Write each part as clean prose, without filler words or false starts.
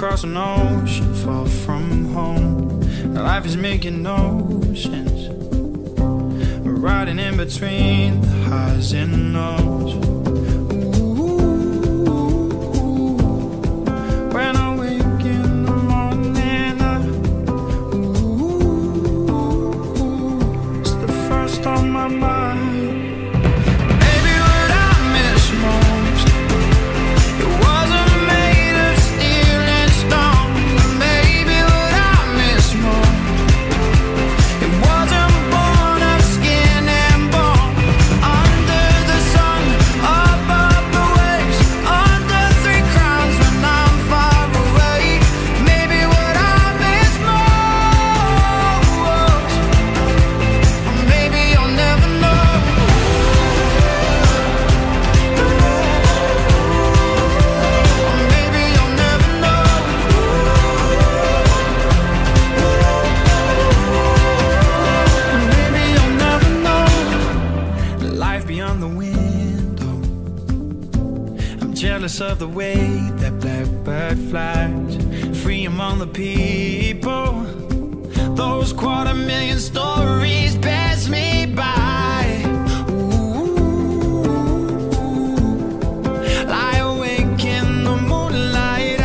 across an ocean far from home. Life is making no sense. We're riding in between the highs and lows. When I wake in the morning, it's the first on my mind. Of the way that blackbird flies free among the people. Those 250,000 stories pass me by. Lie awake in the moonlight.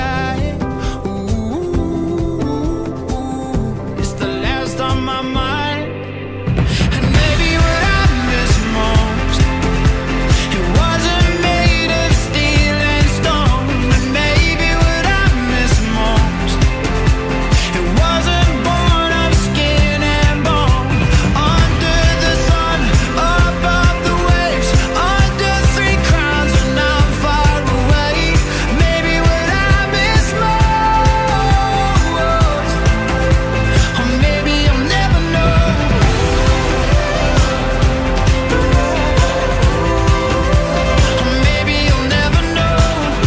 It's the last on my mind. And maybe what I miss most, it wasn't made of steel and stone. And maybe what I miss most, it wasn't born of skin and bone. Under the sun, above the waves, under 3 crowns when I'm far away. Maybe what I miss most, or maybe I'll never know. Or maybe you'll never know.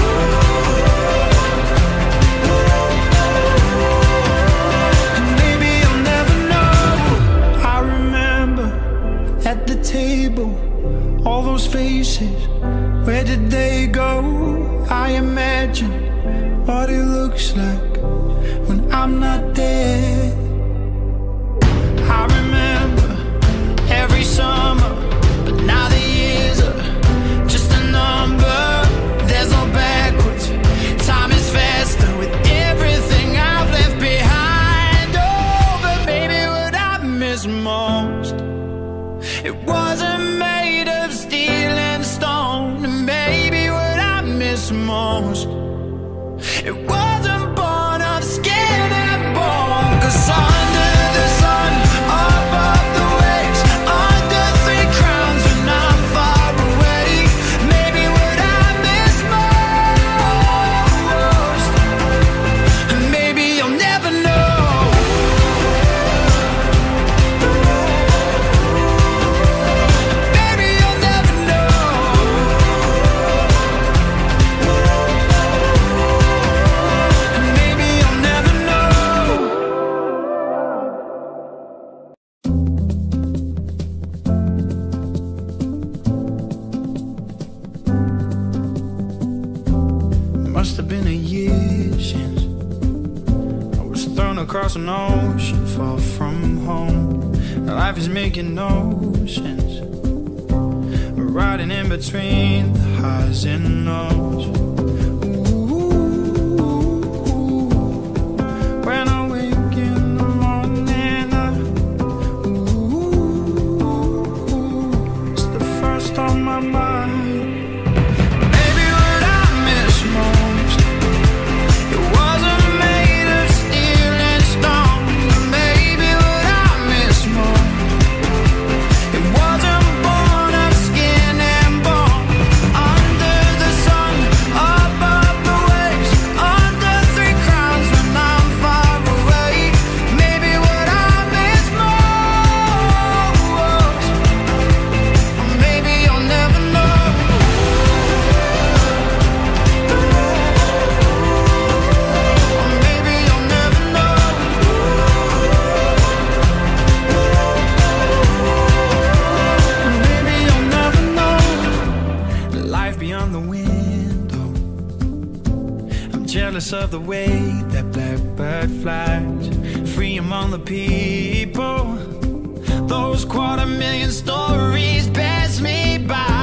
And maybe you'll never know. I remember at the table, all those faces, where did they go? I imagine what it looks like when I'm not there. I remember every summer, but now the years are just a number. There's no backwards, time is faster with everything I've left behind. Oh, but maybe what I miss most, it wasn't made of steel and stone. And maybe what I miss most, it wasn't born of skin and bone. 'Cause under the sun, above the waves, under 3 crowns when I'm far away. Maybe what I miss most, and maybe you'll never know. Maybe you'll never know. And maybe you'll never know. Must have been a year since I was thrown across an ocean far from home. Life is making no sense. We're riding in between the highs and lows. When I wake in the morning, it's the first on my mind. Maybe what I miss most, it wasn't made of steel and stone. Maybe what I miss most, it wasn't born of skin and bone. Under the sun, jealous of the way that blackbird flies free among the people. Those 250,000 stories pass me by.